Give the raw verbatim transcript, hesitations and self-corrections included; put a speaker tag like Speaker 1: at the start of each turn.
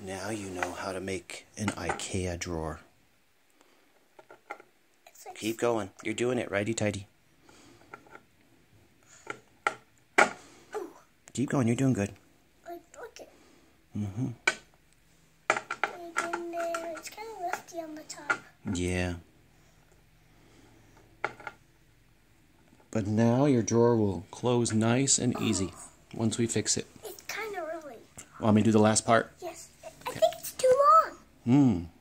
Speaker 1: Now you know how to make an Ikea drawer.
Speaker 2: Like
Speaker 1: Keep going. You're doing it righty-tighty. Keep going. You're doing good.
Speaker 2: Like, look it.
Speaker 1: Mm-hmm.
Speaker 2: In there. It's kind of rusty on the top.
Speaker 1: Yeah. But now your drawer will close nice and easy
Speaker 2: Oh.
Speaker 1: once we fix it.
Speaker 2: It's kind of really.
Speaker 1: Want me to do the last part?
Speaker 2: Yes. I think it's too long.
Speaker 1: Hmm.